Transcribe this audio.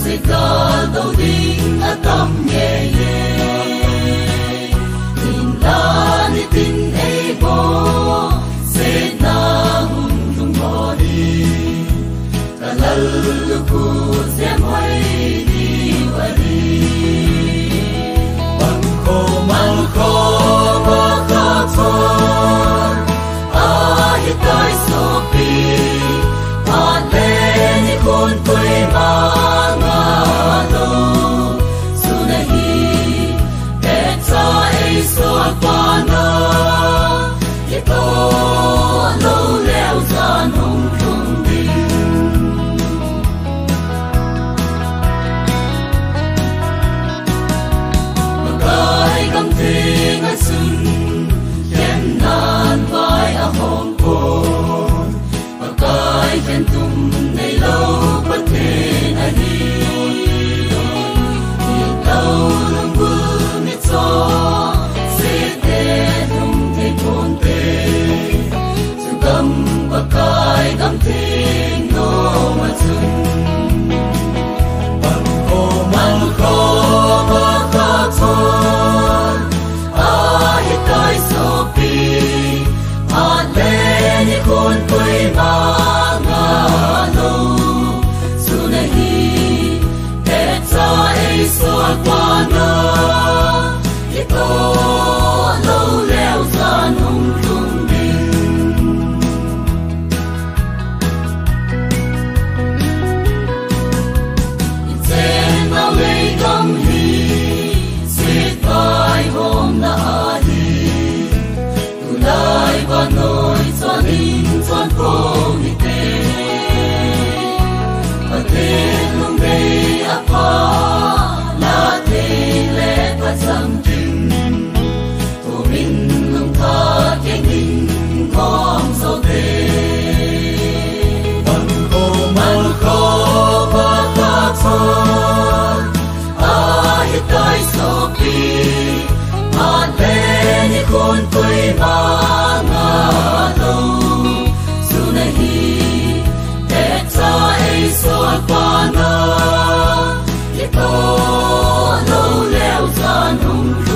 cả đầu đinh ở tâm nhẹ nhẹ tin là đi tin ấy bo sẽ na hùng trung bỏ đi cả lư cu sẽ mây đi và đi mang khô mà khát thôi ai tới số pi hát lên những con quê mà con quê mà ngả lâu dù này để cho ấy xóa qua nó để có lâu leo ra nông